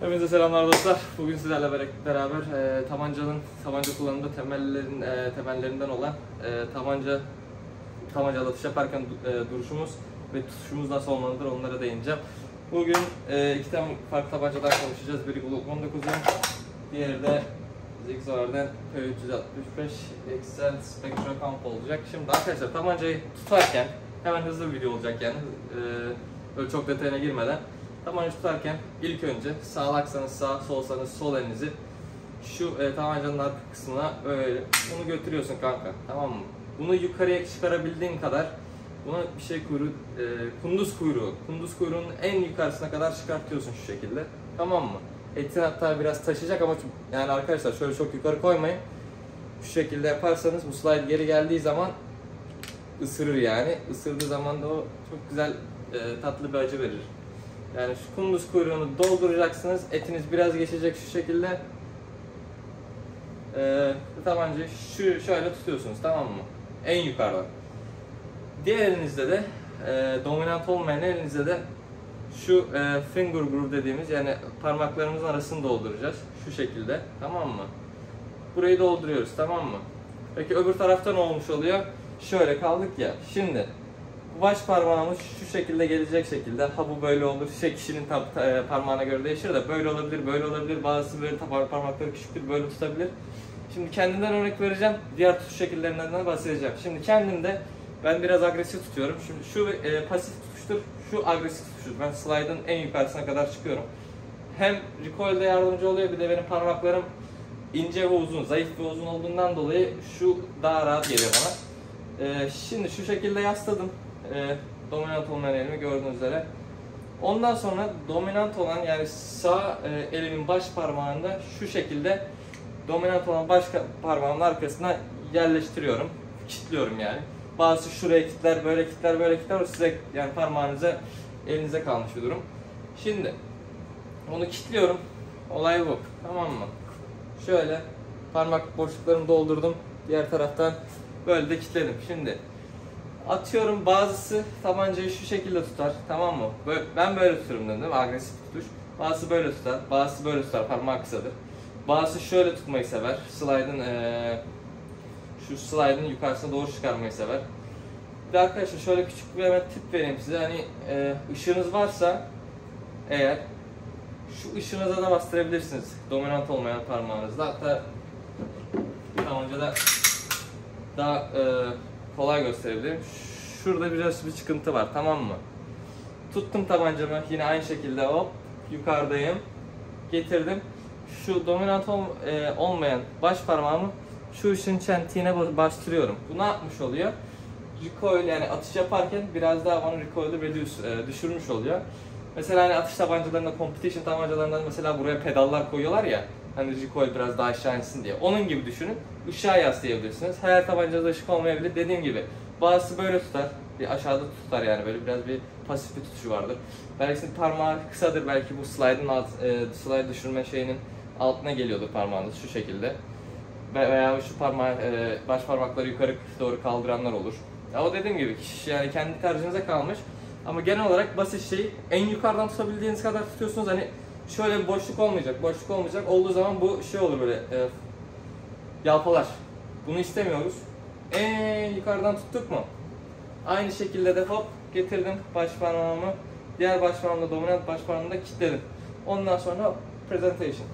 Hepinize selamlar dostlar. Bugün sizlerle beraber tabanca kullanımında temellerinden olan tabancayla atış yaparken duruşumuz ve tutuşumuz nasıl olmalıdır onlara değineceğim. Bugün iki tane farklı tabancadan konuşacağız. Biri Glock 19'un, diğeri de Zigzauer'den P365 Excel Spectra Camp olacak. Şimdi arkadaşlar tabancayı tutarken hemen hızlı bir video olacak yani. Böyle çok detayına girmeden. Tabancayı tutarken ilk önce sağlaksanız sağ, solsanız sol elinizi şu tabancanın arka kısmına böyle bunu götürüyorsun kanka, tamam mı? Bunu yukarıya çıkarabildiğin kadar buna bir şey kunduz kuyruğunun en yukarısına kadar çıkartıyorsun şu şekilde, tamam mı? Etin hatta biraz taşıyacak ama yani arkadaşlar şöyle çok yukarı koymayın. Şu şekilde yaparsanız bu slide geri geldiği zaman ısırır yani. Isırdığı zaman da o çok güzel tatlı bir acı verir. Yani şu kunduz kuyruğunu dolduracaksınız. Etiniz biraz geçecek şu şekilde. Tabancayı şöyle tutuyorsunuz, tamam mı? En yukarıdan. Diğer elinizde de dominant olmayan elinizde de şu finger groove dediğimiz yani parmaklarımızın arasını dolduracağız. Şu şekilde, tamam mı? Burayı dolduruyoruz, tamam mı? Peki öbür tarafta ne olmuş oluyor? Şöyle kaldık ya. Şimdi baş parmağımız şu şekilde gelecek şekilde. Ha bu böyle olur. Kişinin parmağına göre değişir de böyle olabilir, böyle olabilir. Bazısı böyle parmakları küçüktür, böyle tutabilir. Şimdi kendimden örnek vereceğim. Diğer tutuş şekillerinden de bahsedeceğim. Şimdi kendimde ben biraz agresif tutuyorum. Şimdi şu pasif tutuştur, şu agresif tutuştur. Ben slide'ın en yukarısına kadar çıkıyorum. Hem recoil'de yardımcı oluyor, bir de benim parmaklarım ince ve uzun, zayıf ve uzun olduğundan dolayı şu daha rahat geliyor bana. Şimdi şu şekilde yasladım. Dominant olmayan elimi gördüğünüz üzere. Ondan sonra dominant olan yani sağ elimin baş parmağında şu şekilde dominant olan baş parmağımın arkasına yerleştiriyorum. Kilitliyorum yani. Bazısı şuraya kilitler, böyle kilitler, böyle kilitler. O size yani parmağınıza, elinize kalmış bir durum. Şimdi onu kilitliyorum. Olay bu. Tamam mı? Şöyle parmak boşluklarını doldurdum. Diğer taraftan böyle de kilitledim. Şimdi atıyorum, bazısı tabancayı şu şekilde tutar, tamam mı? Ben böyle tuturum dedim, değil mi? Agresif tutuş. Bazısı böyle tutar, bazısı böyle tutar, parmağı kısadır. Bazısı şöyle tutmayı sever, şu slide'ın yukarısına doğru çıkarmayı sever. Bir de arkadaşlar şöyle küçük bir hemen tip vereyim size. Hani ışığınız varsa eğer şu ışığınıza da bastırabilirsiniz dominant olmayan parmağınızla. Hatta tabancada daha kolay gösterebilirim. Şurada biraz bir çıkıntı var, tamam mı? Tuttum tabancamı yine aynı şekilde, hop yukarıdayım. Getirdim. Şu dominant olmayan baş parmağımı şu ışın çentiğine bastırıyorum. Bu ne yapmış oluyor? Recoil yani atış yaparken biraz daha bana recoil'i düşürmüş oluyor. Mesela hani atış tabancalarında, competition tabancalarında mesela buraya pedallar koyuyorlar ya. Hani recoil biraz daha aşağı insin diye. Onun gibi düşünün. Işığa yaslayabilirsiniz. Her tabancada ışık olmayabilir. Dediğim gibi bazısı böyle tutar. Bir aşağıda tutar yani, böyle biraz bir pasif bir tutuşu vardır. Belki parmağı kısadır. Belki bu slide düşürme şeyinin altına geliyordur parmağınız şu şekilde. Veya şu baş parmakları yukarı doğru kaldıranlar olur. Ya o dediğim gibi kişi yani kendi tercihinize kalmış. Ama genel olarak basit şey, en yukarıdan tutabildiğiniz kadar tutuyorsunuz. Hani şöyle bir boşluk olmayacak. Boşluk olmayacak. Olduğu zaman bu şey olur, böyle yalpalar. Bunu istemiyoruz. En yukarıdan tuttuk mu? Aynı şekilde de hop getirdim baş parmağımı. Diğer baş parmağımda, dominant baş parmağımda kilitledim. Ondan sonra presentation.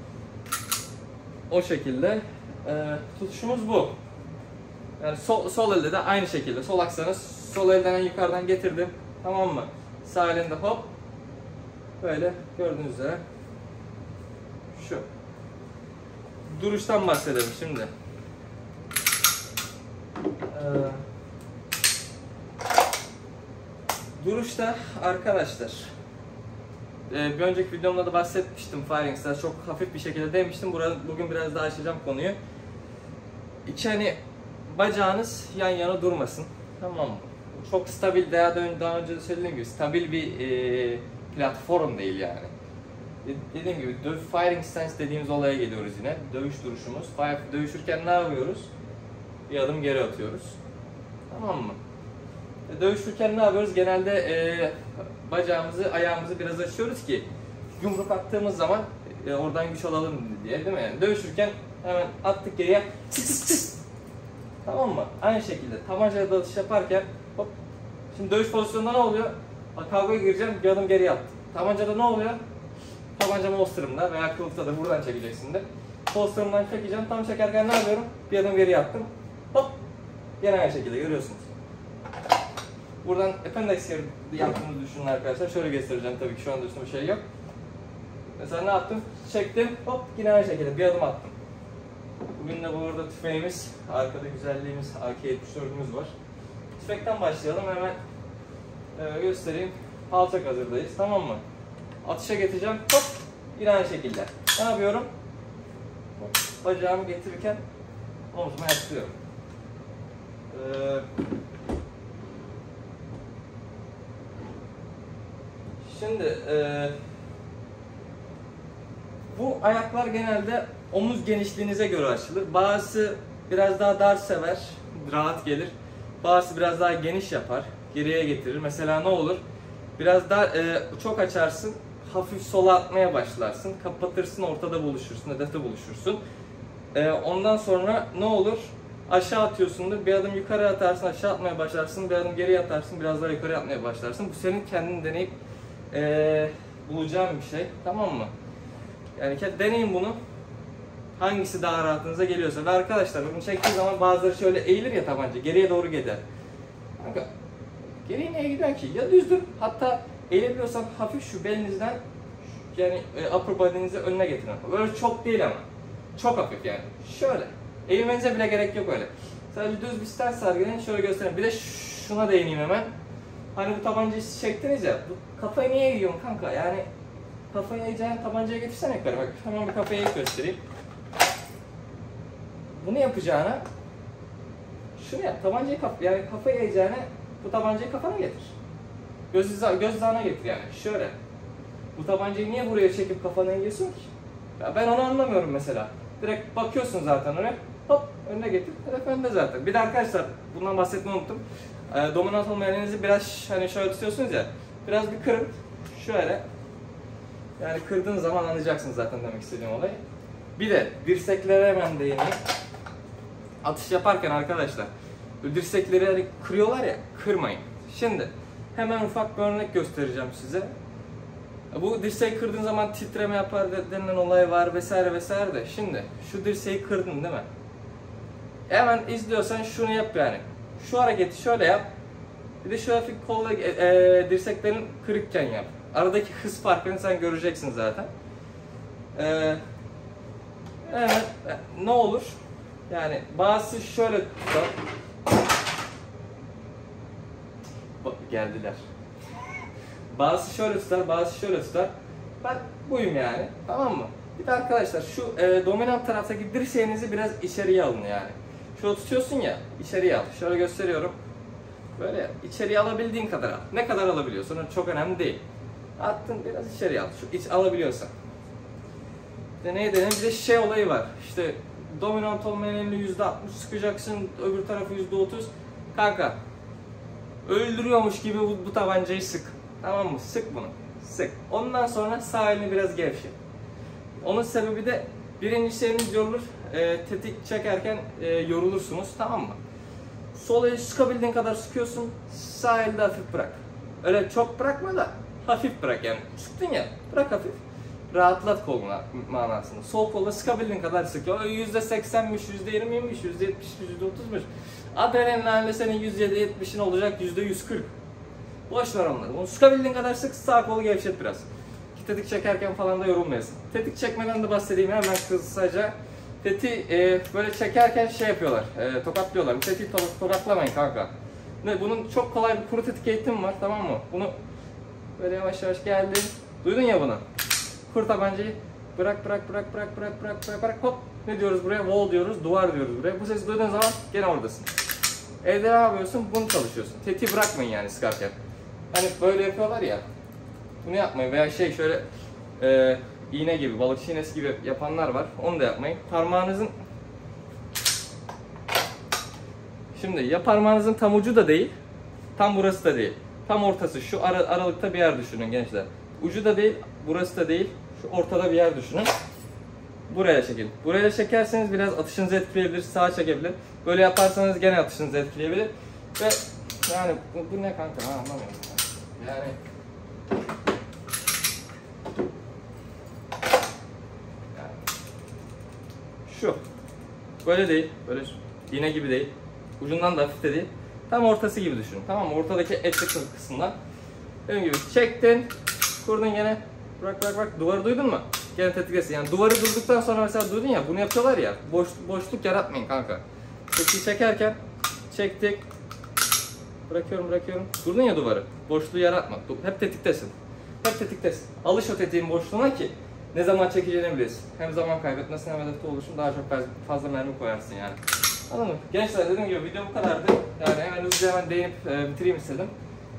O şekilde tutuşumuz bu. Yani sol elde de aynı şekilde. Sol aksanız sol elden en yukarıdan getirdim. Tamam mı? Sağ elinde hop. Böyle gördüğünüz üzere. Şu. Duruştan bahsedelim şimdi. Duruşta arkadaşlar, bir önceki videomda da bahsetmiştim, Firing'da çok hafif bir şekilde demiştim. Bugün biraz daha açacağım konuyu. Hani bacağınız yan yana durmasın, tamam mı? Çok stabil, daha önce de söylediğim gibi stabil bir platform değil yani. Dediğim gibi firing stance dediğimiz olaya geliyoruz yine. Dövüş duruşumuz. Dövüşürken ne yapıyoruz? Bir adım geri atıyoruz. Tamam mı? Dövüşürken ne yapıyoruz? Genelde bacağımızı, ayağımızı biraz açıyoruz ki yumruk attığımız zaman oradan güç alalım diye, değil mi? Yani dövüşürken hemen attık geriye, tıs tıs tıs. Tamam mı? Aynı şekilde tabancayla dalış yaparken hop. Şimdi dövüş pozisyonunda ne oluyor? Kavgaya gireceğim, bir adım geriye attım. Tabancada ne oluyor? Tabancam holsterımda veya kılıfta da buradan çekeceksindir. Holsterımdan çekeceğim, tam çekerken ne yapıyorum? Bir adım geriye attım. Hop! Yine aynı şekilde görüyorsunuz. Buradan appendix yaptığımızı düşünün arkadaşlar. Şöyle göstereceğim, tabii ki şu anda üstünde bir şey yok. Mesela ne yaptım? Çektim, hop yine aynı şekilde bir adım attım. Bugün de burada tüfeğimiz, arkada güzelliğimiz AK-74'ümüz var. Tüfekten başlayalım, hemen göstereyim. Alçak hazırdayız, tamam mı? Atışa getireceğim, hop yine aynı şekilde. Ne yapıyorum? Hop, bacağımı getirirken omzuma yaslıyorum. Şimdi bu ayaklar genelde omuz genişliğinize göre açılır. Bazısı biraz daha dar sever, rahat gelir. Bazısı biraz daha geniş yapar, geriye getirir. Mesela ne olur? Biraz daha çok açarsın, hafif sola atmaya başlarsın. Kapatırsın, ortada buluşursun, hedefte buluşursun. Ondan sonra ne olur? Aşağı atıyorsundur, bir adım yukarı atarsın, aşağı atmaya başlarsın, bir adım geriye atarsın, biraz daha yukarı atmaya başlarsın. Bu senin kendin deneyip bulacağın bir şey, tamam mı? Yani deneyin bunu. Hangisi daha rahatınıza geliyorsa. Ve arkadaşlar bunu çektiği zaman bazıları şöyle eğilir ya tabanca, geriye doğru gider. Kanka, geriye niye gider ki? Ya düzdür, hatta eğilebiliyorsan hafif şu belinizden, yani upper body'nizi önüne getirin. Böyle çok değil ama. Çok hafif yani. Şöyle. Eğilmenize bile gerek yok öyle. Sadece düz bir stance sergileyin, şöyle göstereyim. Bir de şuna değineyim hemen. Hani bu tabancayı çektiniz ya, bu kafayı niye eğiyorsun kanka? Yani kafayı eğeceğin tabancaya getirsene yukarı. Bak hemen bir kafayı eğip göstereyim. Bunu yapacağına şunu yap, tabancayı yani kafayı eğeceğine bu tabancayı kafana getir. Göz hizana getir yani, şöyle. Bu tabancayı niye buraya çekip kafana eğiyorsun ki? Ya ben onu anlamıyorum mesela. Direkt bakıyorsun zaten oraya, hop önüne getir, hedef önünde zaten. Bir de arkadaşlar, bundan bahsetmeyi unuttum. Dominant olmayan elinizi biraz hani şöyle tutuyorsunuz ya, biraz bir kırın, şöyle. Yani kırdığın zaman anlayacaksınız zaten demek istediğim olayı. Bir de dirseklere hemen değineyim. Atış yaparken arkadaşlar, dirsekleri hani kırıyorlar ya, kırmayın. Şimdi hemen ufak bir örnek göstereceğim size. Bu dirseği kırdığın zaman titreme yapar denilen olay var vesaire vesaire de. Şimdi şu dirseği kırdın değil mi? Hemen izliyorsan şunu yap yani. Şu hareketi şöyle yap. Bir de şu hafif kolla dirseklerin kırıkken yap. Aradaki hız farkını sen göreceksin zaten. Evet, ne olur? Yani bazısı şöyle tutar. Bak geldiler. Bazısı şöyle tutar, bazısı şöyle tutar. Ben buyum yani, tamam mı? Bir de arkadaşlar şu dominant taraftaki dirseğinizi biraz içeriye alın yani. Şöyle tutuyorsun ya, içeriye al. Şöyle gösteriyorum. Böyle içeriye alabildiğin kadar al. Ne kadar alabiliyorsun? Çok önemli değil. Attın, biraz içeriye al. Şu iç alabiliyorsan. Deneye deneye bir de şey olayı var. İşte dominant olmayan elini %60 sıkacaksın, öbür tarafı %30. Kanka, öldürüyormuş gibi bu tabancayı sık. Tamam mı? Sık bunu. Sık. Ondan sonra sağ elini biraz gevşet. Onun sebebi de birincisi eliniz yorulur. Tetik çekerken yorulursunuz. Tamam mı? Sol eli sıkabildiğin kadar sıkıyorsun. Sağ eli de hafif bırak. Öyle çok bırakma da hafif bırak yani. Sıktın ya, bırak hafif. Rahatlat kolunu manasında. Sol kolla sıkabildiğin kadar sık. %80'miş, %20'ymiş, %70'miş, %30'muş. Adrenalinle senin %70'in olacak %140. Boş ver onları. Onu sıkabildiğin kadar sık, sağ kolu gevşet biraz. Tetik çekerken falan da yorulmayasın. Tetik çekmeden de bahsedeyim hemen kısaca. Tetiği böyle çekerken şey yapıyorlar, tokatlıyorlar. Bu tetiği tokatlamayın kanka. Bunun çok kolay bir kuru tetik eğitimi var, tamam mı? Bunu böyle yavaş yavaş geldin. Duydun ya bunu. Kur tabancayı. Bırak hop. Ne diyoruz buraya? Wall diyoruz, duvar diyoruz buraya. Bu sesi duyduğun zaman gene oradasın. Evde ne yapıyorsun? Bunu çalışıyorsun. Tetiği bırakmayın yani sıkarken. Hani böyle yapıyorlar ya. Bunu yapmayın veya şöyle iğne gibi, balıkçı iğnesi gibi yapanlar var. Onu da yapmayın. Parmağınızın şimdi ya parmağınızın tam ucu da değil, tam burası da değil. Tam ortası, şu aralıkta bir yer düşünün gençler. ucu da değil, burası da değil. Şu ortada bir yer düşünün. Buraya çekin. Buraya çekerseniz biraz atışınızı etkileyebilir, sağa çekebilir. Böyle yaparsanız gene atışınızı etkileyebilir. Ve yani bu ne kanka? Ha, anlamıyorum. Yani şu. Böyle değil. Böyle iğne gibi değil. Ucundan da hafif de değil. Tam ortası gibi düşünün. Tamam mı? Ortadaki etli kısmından. Dediğim gibi çektin. Kurdun gene. Bırak. Duvarı duydun mu? Gene tetiklesin. Yani duvarı durduktan sonra mesela duydun ya. Bunu yapıyorlar ya. Boşluk yaratmayın kanka. Tetiği çekerken çektik. Bırakıyorum. Durdun ya duvarı. Boşluğu yaratma. Hep tetiktesin. Alış o tetiğin boşluğuna ki ne zaman çekeceğini bilesin. Hem zaman kaybetmesin hem hedefte oluşun daha çok fazla mermi koyarsın yani. Anladın mı? Gençler dediğim gibi video bu kadardı. Yani hemen hızlıca değinip bitireyim istedim.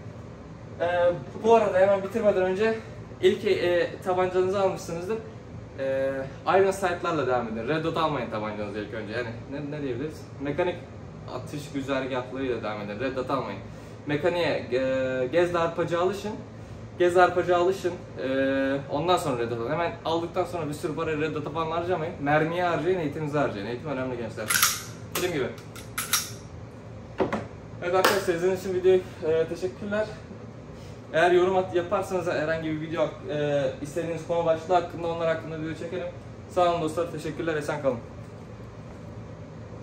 Bu arada hemen bitirmeden önce ilk tabancanızı almışsınızdır. Iron sight'larla devam edin. Red dot almayın tabancanızı ilk önce. Yani ne diyebiliriz? Mekanik atış güzergahlarıyla devam edin. Red dot almayın. Mekaniğe gezle arpacı alışın. Ondan sonra red dot alın. Hemen aldıktan sonra bir sürü para red dot falan harcamayın. Mermiye harcayın, eğitiminizi harcayın. Eğitim önemli gençler. Dediğim gibi. Evet arkadaşlar, izlediğiniz için videoya teşekkürler. Eğer yorum yaparsanız herhangi bir video istediğiniz konu başlığı hakkında, onlar hakkında video çekelim. Sağ olun dostlar, teşekkürler, esen kalın.